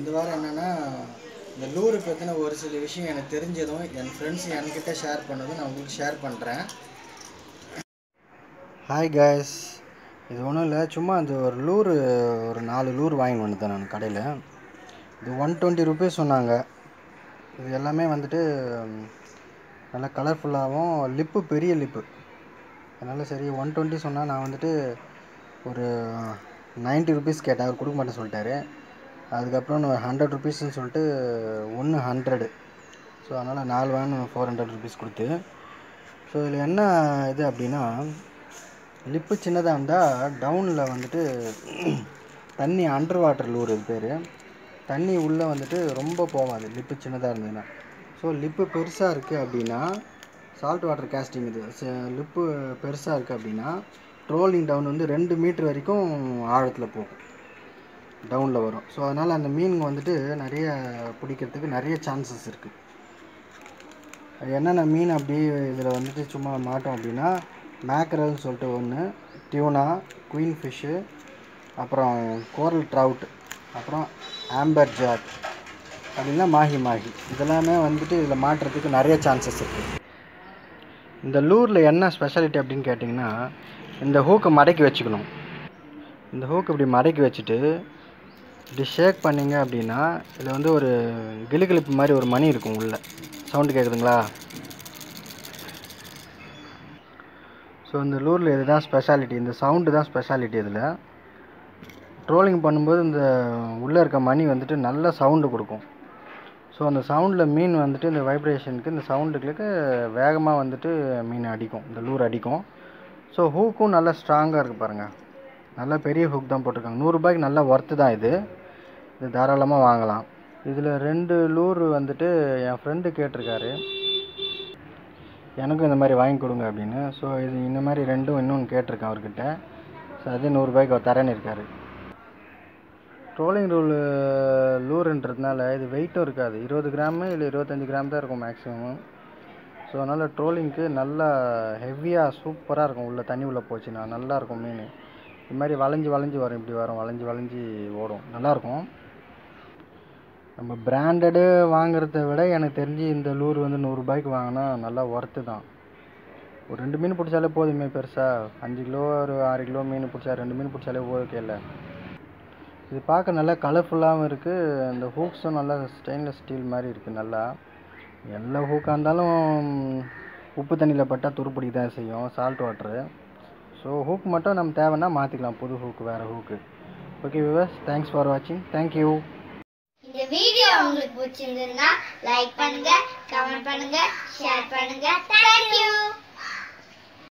இந்த வாரம் என்னென்னா இந்த லூரை பற்றின ஒரு சில விஷயம் எனக்கு தெரிஞ்சதும் என் ஃப்ரெண்ட்ஸ் என்கிட்ட ஷேர் பண்ணதும் நான் உங்களுக்கு ஷேர் பண்ணுறேன். ஹாய் கைஸ், இது ஒன்றும் இல்லை, சும்மா அந்த ஒரு 4 லூர் வாங்கி வந்துட்டேன் நான் கடையில். இது 120 ருபீஸ் சொன்னாங்க. இது எல்லாமே வந்துட்டு நல்லா கலர்ஃபுல்லாகவும் லிப்பு பெரிய லிப்பு, அதனால் சரி 120 சொன்னால் நான் வந்துட்டு ஒரு 90 ருபீஸ் கேட்டேன், அவர் கொடுக்க மாட்டேன்னு சொல்லிட்டாரு. அதுக்கப்புறம் 100 ருபீஸ்ன்னு சொல்லிட்டு 100. ஸோ அதனால் 4 வேன் 400 ருபீஸ் கொடுத்து. ஸோ இதில் என்ன இது அப்படின்னா, லிப்பு சின்னதாக இருந்தால் டவுனில் வந்துட்டு தண்ணி அண்டர் வாட்டர் லூர் இது பேர், தண்ணி உள்ளே வந்துட்டு ரொம்ப போகாது லிப்பு சின்னதாக இருந்ததுன்னா. ஸோ லிப்பு பெருசாக இருக்குது அப்படின்னா சால்ட் வாட்டர் கேஸ்டிங், இது லிப்பு பெருசாக இருக்குது அப்படின்னா ட்ரோலிங் டவுன் வந்து 2 மீட்டர் வரைக்கும் ஆழத்தில் போகும், டவுனில் வரும். ஸோ அதனால் அந்த மீனுங்க வந்துட்டு நிறைய பிடிக்கிறதுக்கு நிறைய சான்சஸ் இருக்குது. என்னென்ன மீன் அப்படி இதில் வந்துட்டு சும்மா மாட்டோம் அப்படின்னா, மேக்கரல்னு சொல்லிட்டு ஒன்று, டியூனா, குயின் ஃபிஷ்ஷு, அப்புறம் கோரல் ட்ரவுட், அப்புறம் ஆம்பர் ஜாக் அப்படின்னா மாஹி இதெல்லாமே வந்துட்டு இதில் மாட்டுறதுக்கு நிறைய சான்சஸ் இருக்குது. இந்த லூரில் என்ன ஸ்பெஷாலிட்டி அப்படின்னு கேட்டிங்கன்னா, இந்த ஹூக்கை மடக்கி வச்சுக்கணும். இந்த ஹூக்கு இப்படி மடக்கி வச்சுட்டு இப்படி ஷேக் பண்ணிங்க அப்படின்னா இதில் வந்து ஒரு கிளிப்பு மாதிரி ஒரு மணி இருக்கும் உள்ளே. சவுண்டு கேட்குதுங்களா? ஸோ இந்த லூரில் இதுதான் ஸ்பெஷாலிட்டி, இந்த சவுண்டு தான் ஸ்பெஷாலிட்டி. இதில் ட்ரோலிங் பண்ணும்போது இந்த உள்ளே இருக்க மணி வந்துட்டு நல்ல சவுண்டு கொடுக்கும். ஸோ அந்த சவுண்டில் மீன் வந்துட்டு இந்த வைப்ரேஷனுக்கு, இந்த சவுண்டுகளுக்கு வேகமாக வந்துட்டு மீன் அடிக்கும், இந்த லூர் அடிக்கும். ஸோ ஹூக்கும் நல்லா ஸ்ட்ராங்காக இருக்குது பாருங்கள், நல்லா பெரிய ஹூக் தான் போட்டிருக்காங்க. 100 ரூபாய்க்கு நல்லா ஒர்த்து தான் இது தாராளமாக வாங்கலாம். இதில் 2 லூர் வந்துட்டு என் ஃப்ரெண்டு கேட்டிருக்காரு, எனக்கும் இந்த மாதிரி வாங்கி கொடுங்க அப்படின்னு. ஸோ இது இந்த மாதிரி 2 இன்னொன்று கேட்டிருக்கேன் அவர்கிட்ட. ஸோ அது 100 ரூபாய்க்கு அவர் தரேன்னு இருக்கார். ட்ரோலிங் லூருன்றதுனால இது வெயிட்டும் இருக்காது, 20 கிராமு இல்லை 25 கிராம் தான் இருக்கும் மேக்ஸிமம். ஸோ அதனால் ட்ரோலிங்க்கு நல்லா ஹெவியாக சூப்பராக இருக்கும். உள்ளே தண்ணி உள்ளே போச்சுன்னா நல்லாயிருக்கும் மீன். இது மாதிரி வளைஞ்சி வரும், இப்படி வரும், வளைஞ்சி ஓடும், நல்லாயிருக்கும். நம்ம பிராண்டடு வாங்குறத விட எனக்கு தெரிஞ்சு இந்த லூர் வந்து 100 ரூபாய்க்கு வாங்கினா நல்லா ஒர்த்து தான். ஒரு 2 மீன் பிடிச்சாலே போதுமே, பெருசாக 5 கிலோ ஒரு 6 கிலோ மீன் பிடிச்சா 2 மீன் பிடிச்சாலே ஓகே இல்லை. இது பார்க்க நல்லா கலர்ஃபுல்லாகவும் இருக்குது. இந்த ஹூக்ஸும் நல்லா ஸ்டெயின்லெஸ் ஸ்டீல் மாதிரி இருக்குது. நல்லா எல்லா ஹூக்காக இருந்தாலும் உப்பு தண்ணியில் பட்டால் துருப்பிடிக்க தான் செய்யும், சால்ட் வாட்ரு. ஸோ ஹூக் மட்டும் நம்ம தேவைன்னா மாற்றிக்கலாம், புது ஹூக்கு, வேறு hook. Okay viewers, thanks for வாட்சிங், தேங்க்யூ. இந்த வீடியோ உங்களுக்கு பிடிச்சிருந்ததுன்னா லைக் பண்ணுங்க, கமெண்ட் பண்ணுங்க, ஷேர் பண்ணுங்க. தேங்க்யூ.